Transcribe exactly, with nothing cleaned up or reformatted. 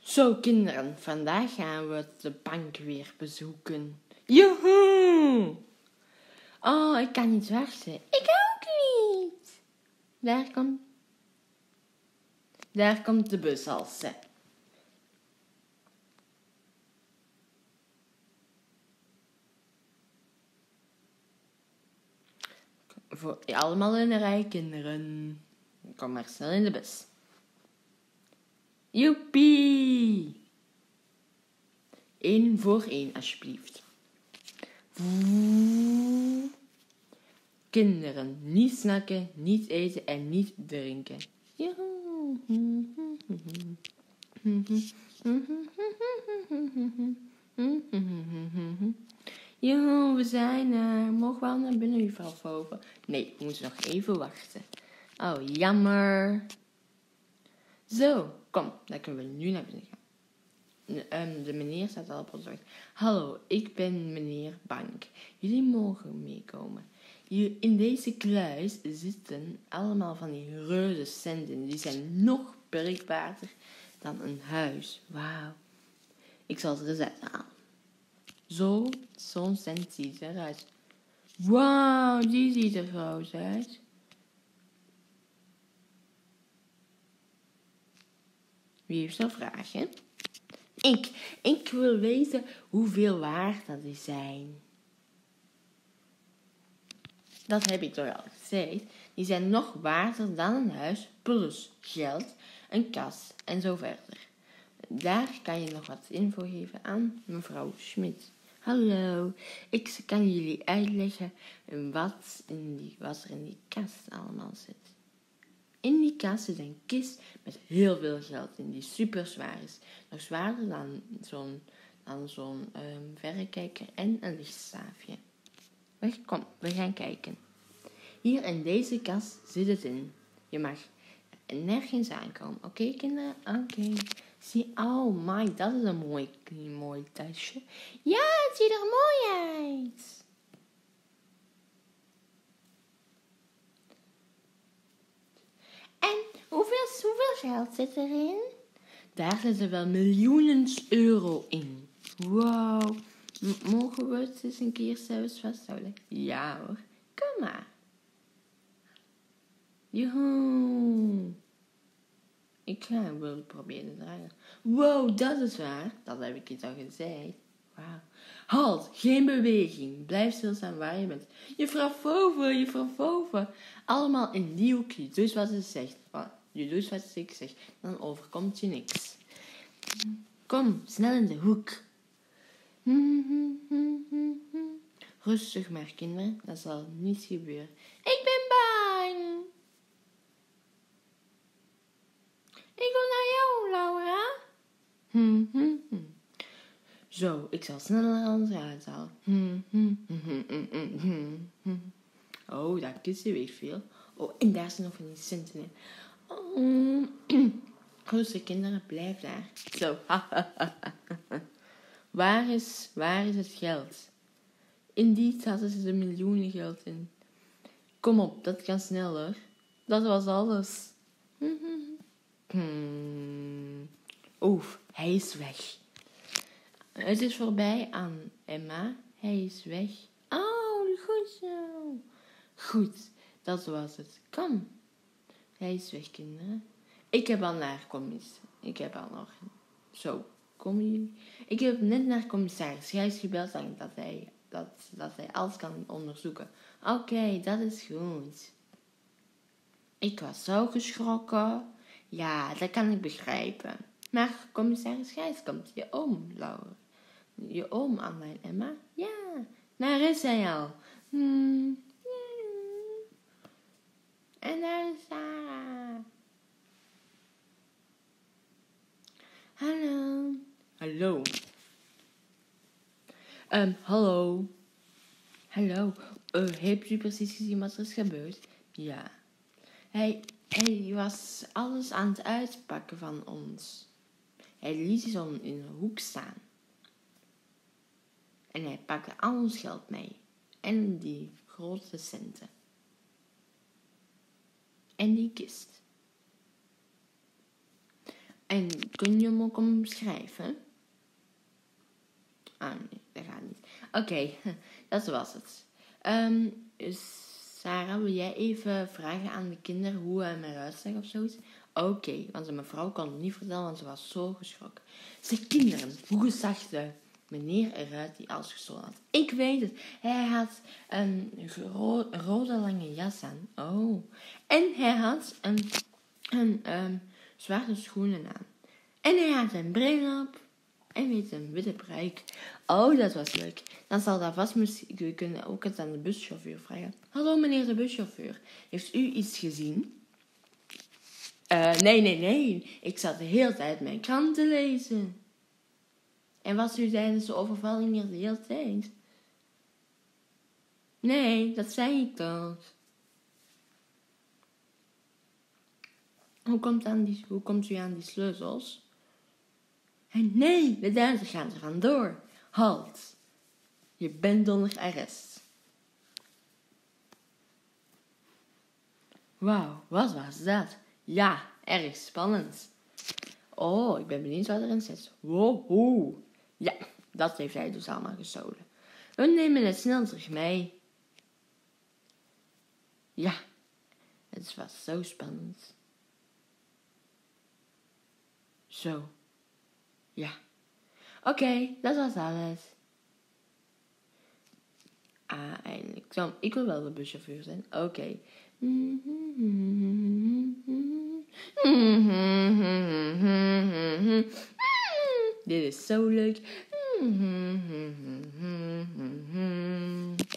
Zo kinderen, vandaag gaan we de bank weer bezoeken. Joehoe! Oh, ik kan niet wachten. Ik ook niet. Daar komt, daar komt de bus al, ze. Voor allemaal in een rij, kinderen. Kom maar snel in de bus. Joepie! Eén voor één, alsjeblieft. Kinderen, niet snakken, niet eten en niet drinken. Joe, we zijn er. Mogen we al naar binnen, juffrouw Voven? Nee, we moeten nog even wachten. Oh, jammer. Zo, kom, dan kunnen we nu naar binnen gaan. Um, de meneer staat al op ons wacht. Hallo, ik ben meneer Bank. Jullie mogen meekomen. Hier in deze kluis zitten allemaal van die reuze centen. Die zijn nog bereikbaarder dan een huis. Wauw. Ik zal ze er zetten aan. Zo, zo'n cent ziet eruit. Wauw, die ziet er groot uit. Wie heeft er vragen? Ik, ik wil weten hoeveel waard dat die zijn. Dat heb ik toch al gezegd. Die zijn nog waarder dan een huis, plus geld, een kas en zo verder. Daar kan je nog wat info geven aan mevrouw Schmid. Hallo, ik kan jullie uitleggen wat, in die, wat er in die kast allemaal zit. In die kast zit een kist met heel veel geld in, die super zwaar is. Nog zwaarder dan zo'n, dan zo'n um, verrekijker en een lichtstaafje. Weg, kom, we gaan kijken. Hier in deze kast zit het in. Je mag nergens aankomen. Oké, okay, kinderen? Oké. Okay. Zie, oh my, dat is een mooi, mooi tasje. Ja, het ziet er mooi uit. En hoeveel, hoeveel geld zit erin? Daar zitten wel miljoenen euro in. Wow. M- mogen we het eens een keer zelfs vasthouden? Ja hoor. Kom maar. Joehoe. Ik ga wel proberen te dragen. Wow, dat is waar. Dat heb ik je al gezegd. Wauw. Halt, geen beweging. Blijf stilstaan waar je bent. Juffrouw Voven, juffrouw Voven. Allemaal in die hoek. Je doet wat ze zegt. Je doet wat ik zeg. Dan overkomt je niks. Kom, snel in de hoek. Rustig maar, kinderen. Dat zal niet gebeuren. Ik ben bang. Ik wil naar jou, Laura. Hm, hm, hm. Zo, ik zal sneller anders uithalen. Hm, hm, hm, hm, hm, hm, hm. Oh, daar kussen weer veel. Oh, en daar zijn nog van die centen in. Oh. Rustig, kinderen, blijf daar. Zo. waar, is, waar is het geld? In die hadden ze de miljoenen geld in. Kom op, dat kan sneller. Dat was alles. Hmm. Oef, hij is weg. Het is voorbij aan Emma. Hij is weg. Oh, goed zo. Goed, dat was het. Kom. Hij is weg, kinderen. Ik heb al naar commissaris. Ik heb al nog... Zo, komen jullie? Ik heb net naar commissaris Gijs gebeld en dat hij, dat, dat hij alles kan onderzoeken. Oké, okay, dat is goed. Ik was zo geschrokken. Ja, dat kan ik begrijpen. Maar commissaris Gijs komt je oom, Laura. Je oom, Anna en Emma? Ja, daar is hij al. Hmm. En daar is Sarah. Hallo. Hallo. Um, hallo. Hallo. Uh, heeft u precies gezien wat er is gebeurd? Ja. Hij, hij was alles aan het uitpakken van ons. Hij liet ons in een hoek staan. En hij pakte al ons geld mee. En die grote centen. En die kist. En kun je hem ook omschrijven? Ah, nee, dat gaat niet. Oké, okay, dat was het. Um, Sarah, wil jij even vragen aan de kinderen hoe hij eruit zag of zoiets? Oké, okay, want de mevrouw kon het niet vertellen, want ze was zo geschrokken. Zeg, kinderen, hoe zag de meneer eruit die alles gestolen had? Ik weet het. Hij had een gro- rode lange jas aan. Oh. En hij had een, een um, zwarte schoenen aan. En hij had een bril op. En met een witte pruik. Oh, dat was leuk. Dan zal dat vast misschien kunnen ook eens aan de buschauffeur vragen. Hallo meneer de buschauffeur. Heeft u iets gezien? Uh, nee, nee, nee. Ik zat de hele tijd mijn krant te lezen. En was u tijdens de overvalling hier de hele tijd? Nee, dat zei ik toch. Hoe komt, aan die, hoe komt u aan die sleutels? En nee, de Duitsers gaan er vandoor. Halt. Je bent onder arrest. Wauw, wat was dat? Ja, erg spannend. Oh, ik ben benieuwd wat erin zit. Wow, ja, dat heeft hij dus allemaal gestolen. We nemen het snel terug mee. Ja, het was zo spannend. Zo. Ja. Oké, okay, dat was alles. Ah, eindelijk. Zo, ik wil wel de buschauffeur zijn. Oké. Okay. Dit is zo leuk.